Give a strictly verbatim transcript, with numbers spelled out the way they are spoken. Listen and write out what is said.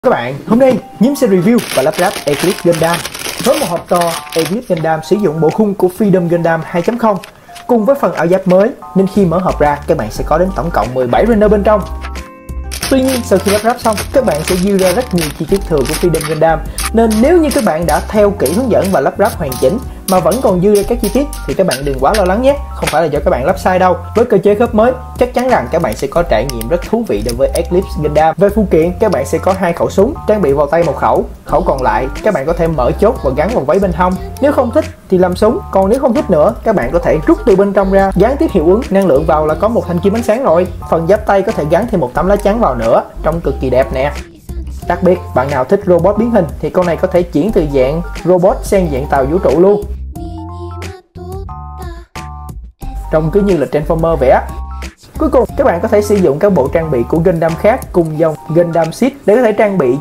Các bạn, hôm nay Nhiễm sẽ review và lắp ráp Eclipse Gundam. Với một hộp to, Eclipse Gundam sử dụng bộ khung của Freedom Gundam hai chấm không cùng với phần áo giáp mới, nên khi mở hộp ra các bạn sẽ có đến tổng cộng mười bảy render bên trong. Tuy nhiên, sau khi lắp ráp xong, các bạn sẽ dư ra rất nhiều chi tiết thừa của Freedom Gundam, nên nếu như các bạn đã theo kỹ hướng dẫn và lắp ráp hoàn chỉnh mà vẫn còn dư ra các chi tiết thì các bạn đừng quá lo lắng nhé, không phải là do các bạn lắp sai đâu. Với cơ chế khớp mới, chắc chắn rằng các bạn sẽ có trải nghiệm rất thú vị đối với Eclipse Gundam. Về phụ kiện, các bạn sẽ có hai khẩu súng trang bị vào tay một khẩu, khẩu còn lại các bạn có thể mở chốt và gắn vào váy bên hông. Nếu không thích thì làm súng, còn nếu không thích nữa, các bạn có thể rút từ bên trong ra, gắn tiếp hiệu ứng năng lượng vào là có một thanh kiếm ánh sáng rồi. Phần giáp tay có thể gắn thêm một tấm lá chắn vào nữa, trông cực kỳ đẹp nè. Đặc biệt, bạn nào thích robot biến hình thì con này có thể chuyển từ dạng robot sang dạng tàu vũ trụ luôn, trông cứ như là Transformer vậy á. Cuối cùng, các bạn có thể sử dụng các bộ trang bị của Gundam khác cùng dòng Gundam Seed để có thể trang bị